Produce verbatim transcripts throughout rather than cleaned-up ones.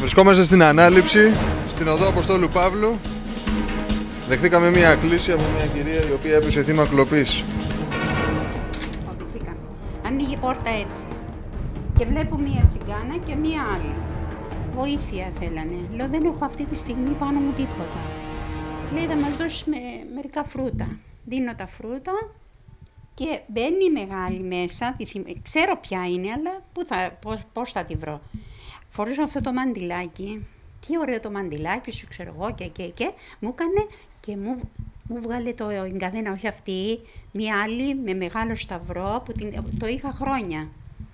Βρισκόμαστε στην ανάληψη, στην οδό Αποστόλου Παύλου. Δεχτήκαμε μία κλήση από μια κυρία η οποία έπεσε θύμα κλοπής. Φοβηθήκαμε. Ανοίγει η πόρτα έτσι. Και βλέπω μία τσιγκάνα και μία άλλη. Βοήθεια θέλανε. Λέω δεν έχω αυτή τη στιγμή πάνω μου τίποτα. Λέει θα μας δώσεις με, μερικά φρούτα. Δίνω τα φρούτα και μπαίνει η μεγάλη μέσα. Ξέρω ποια είναι, αλλά πού θα, πώς, πώς θα τη βρω. Φορούσα αυτό το μαντιλάκι. Τι ωραίο το μαντιλάκι σου, ξέρω εγώ και και και. Μου έκανε και μου, μου βγάλε το εγκαδένα, όχι αυτή, μία άλλη με μεγάλο σταυρό που την, το είχα χρόνια.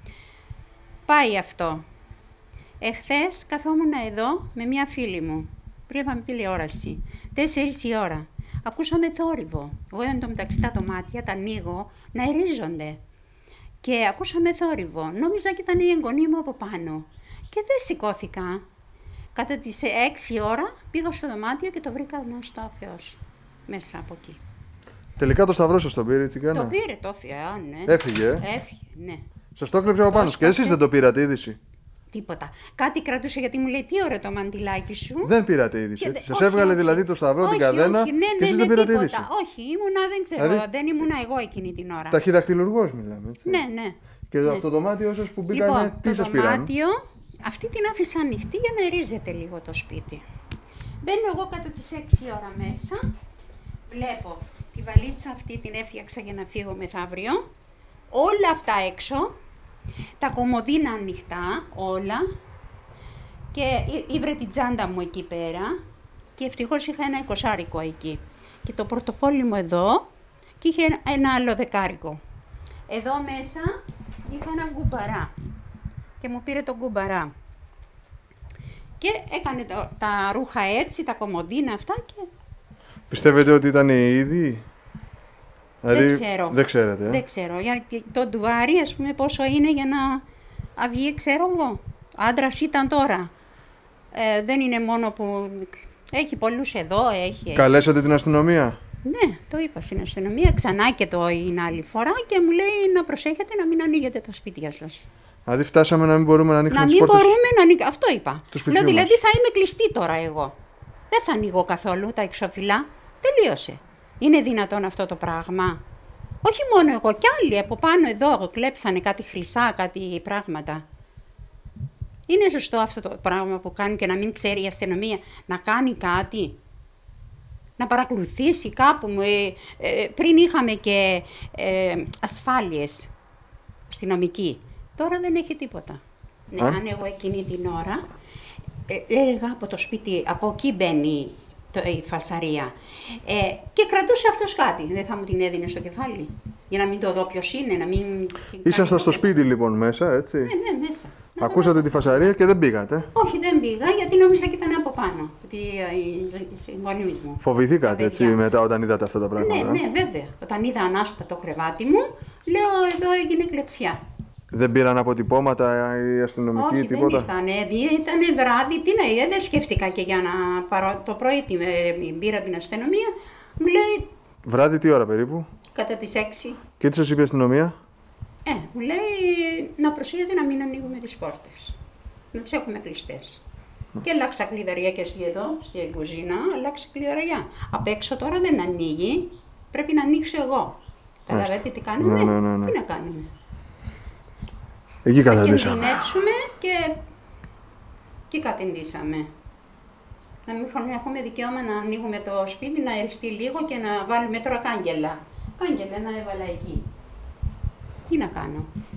Πάει αυτό. Εχθές καθόμουν εδώ με μία φίλη μου. Βλέπαμε τηλεόραση. Τέσσερις η ώρα. Ακούσαμε θόρυβο. Εγώ εν τω μεταξύ τα δωμάτια τα ανοίγω να ερίζονται. Και ακούσαμε θόρυβο. Νόμιζα και ήταν η εγγονή μου από πάνω. Και δεν σηκώθηκα. Κατά τις έξι ώρα πήγα στο δωμάτιο και το βρήκα να στο ο Θεός. Μέσα από εκεί. Τελικά το σταυρό σας το πήρε η τσιγκάνα? Το πήρε το Θεό, ναι. Έφυγε, ε? Έφυγε, ναι. Σας το έκλεψε από πάνω. Και εσείς δεν το πήρατε είδηση? Τίποτα. Κάτι κρατούσε γιατί μου λέει τι ωραίο το μαντιλάκι σου. Δεν πήρατε είδηση. Και... Έτσι. Σας έβγαλε όχι. δηλαδή το σταυρό, όχι, την καδένα όχι, ναι, και ναι, εσείς ναι, δεν πήρατε τίποτα. είδηση. Όχι, ήμουνα, δεν ξέρω, δηλαδή... δεν ήμουνα εγώ εκείνη την ώρα. Ταχυδακτηλουργός μιλάμε, έτσι. Ναι, ναι. Και ναι. από το δωμάτιο σας που μπήκανε, λοιπόν, τι σας πήραν? Το δωμάτιο, αυτή την άφησα ανοιχτή για να ερίζεται λίγο το σπίτι. Μπαίνω εγώ κατά τις έξι ώρα μέσα, βλέπω τη βαλίτσα αυτή την έφτιαξα για να φύγω μεθαύριο, όλα αυτά έξω, τα κομμωδίνα ανοιχτά, όλα, και ήβρε την τσάντα μου εκεί πέρα και ευτυχώς είχα ένα εικοσάρικο εκεί. Και το πορτοφόλι μου εδώ και είχε ένα άλλο δεκάρικο. Εδώ μέσα είχα ένα γκουμπαρά και μου πήρε τον γκουμπαρά. Και έκανε το, τα ρούχα έτσι, τα κομμωδίνα αυτά και... Πιστεύετε ότι ήταν οι ίδιοι? Δεν δηλαδή, ξέρω. Δεν ξέρετε. Ε? Δεν ξέρω. Γιατί το ντουβάρι, ας πούμε, πόσο είναι για να βγει, ξέρω εγώ. Άντρας ήταν τώρα. Ε, δεν είναι μόνο που... Έχει πολλούς εδώ, έχει... Καλέσατε την αστυνομία? Ναι, το είπα στην αστυνομία. Ξανά και το είναι άλλη φορά και μου λέει να προσέχετε να μην ανοίγετε τα σπίτια σας. Δηλαδή φτάσαμε να μην μπορούμε να ανοίξουμε να τις μην πόρτες. μπορούμε να ανοίξουμε. Αυτό είπα. Λέω δηλαδή θα είμαι κλειστή τώρα εγώ. Δεν θα ανοίγω καθόλου τα εξώφυλλα. Τελείωσε. Είναι δυνατόν αυτό το πράγμα? Όχι μόνο εγώ, κι άλλοι από πάνω εδώ κλέψανε κάτι χρυσά, κάτι πράγματα. Είναι σωστό αυτό το πράγμα που κάνει και να μην ξέρει η αστυνομία να κάνει κάτι? Να παρακολουθήσει κάπου. Ε, ε, πριν είχαμε και ε, ασφάλειες αστυνομικοί. Τώρα δεν έχει τίποτα. Ναι, αν εγώ εκείνη την ώρα ε, έλεγα από το σπίτι, από εκεί μπαίνει το, η φασαρία ε, και κρατούσε αυτός κάτι. Δεν θα μου την έδινε στο κεφάλι για να μην το δω ποιος είναι, να μην... Ήσασταν στο σπίτι λοιπόν μέσα, έτσι? Ναι, ναι, μέσα. Ακούσατε τη φασαρία και δεν πήγατε? Όχι, δεν πήγα γιατί νόμιζα και ήταν από πάνω. Οι γονείς μου. Φοβηθήκατε έτσι μετά όταν είδατε αυτά τα πράγματα? Ναι, ναι, βέβαια. Όταν είδα ανάστατο κρεβάτι μου, λέω εδώ έγινε κλεψιά. Δεν πήραν αποτυπώματα οι αστυνομικοί? Όχι, τίποτα? δεν ήρθανε. Ήταν βράδυ, τι να, δεν σκέφτηκα και για να πάρω το πρωί την πήρα την αστυνομία. Μου λέει. Βράδυ τι ώρα περίπου? Κατά τις έξι. Και τι σας είπε η αστυνομία? Ε, μου λέει να προσέχετε να μην ανοίγουμε τις πόρτες. Να τις έχουμε κλειστές. Mm. Και αλλάξα κλειδαριά και εσύ εδώ, στην κουζίνα, αλλάξα κλειδαριά. Απ' έξω τώρα δεν ανοίγει, πρέπει να ανοίξω εγώ. Καταλαβαίνετε τι κάνουμε? Ναι, ναι, ναι. Τι να κάνουμε? Εκεί να κινδυνεύσαμε και, και κατεντήσαμε. Να μην έχουμε δικαίωμα να ανοίγουμε το σπίτι, να εριστεί λίγο και να βάλουμε τώρα κάγκελα. Κάγκελα να έβαλα εκεί. Τι να κάνω?